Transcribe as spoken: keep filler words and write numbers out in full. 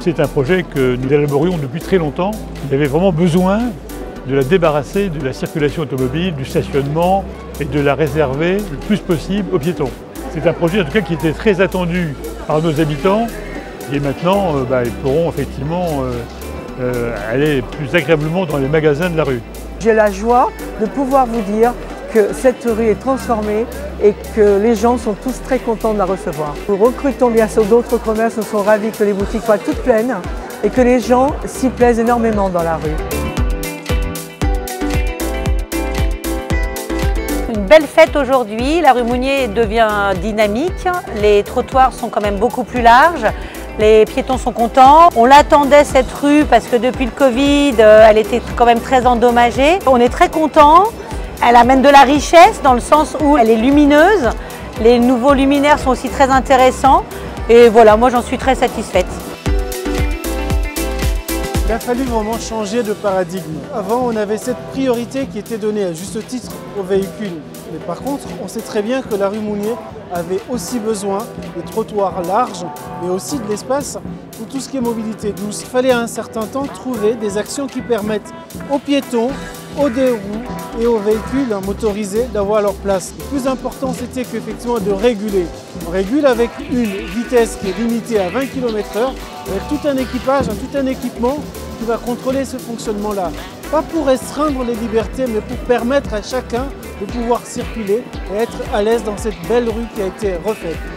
C'est un projet que nous élaborions depuis très longtemps. Il y avait vraiment besoin de la débarrasser de la circulation automobile, du stationnement et de la réserver le plus possible aux piétons. C'est un projet en tout cas qui était très attendu par nos habitants et maintenant euh, bah, ils pourront effectivement euh, euh, aller plus agréablement dans les magasins de la rue. J'ai la joie de pouvoir vous dire que cette rue est transformée et que les gens sont tous très contents de la recevoir. Nous recrutons bien sûr d'autres commerces, nous sommes ravis que les boutiques soient toutes pleines et que les gens s'y plaisent énormément dans la rue. Une belle fête aujourd'hui, la rue Mounier devient dynamique, les trottoirs sont quand même beaucoup plus larges, les piétons sont contents. On l'attendait cette rue parce que depuis le Covid, elle était quand même très endommagée. On est très contents, elle amène de la richesse dans le sens où elle est lumineuse, les nouveaux luminaires sont aussi très intéressants et voilà, moi j'en suis très satisfaite. Il a fallu vraiment changer de paradigme. Avant, on avait cette priorité qui était donnée à juste titre aux véhicules. Mais par contre, on sait très bien que la rue Mounier avait aussi besoin de trottoirs larges et aussi de l'espace pour tout ce qui est mobilité douce. Il fallait à un certain temps trouver des actions qui permettent aux piétons, aux deux roues et aux véhicules motorisés d'avoir leur place. Le plus important, c'était qu'effectivement de réguler. On régule avec une vitesse qui est limitée à vingt kilomètres heure, avec tout un équipage, tout un équipement qui va contrôler ce fonctionnement-là. Pas pour restreindre les libertés, mais pour permettre à chacun de pouvoir circuler et être à l'aise dans cette belle rue qui a été refaite.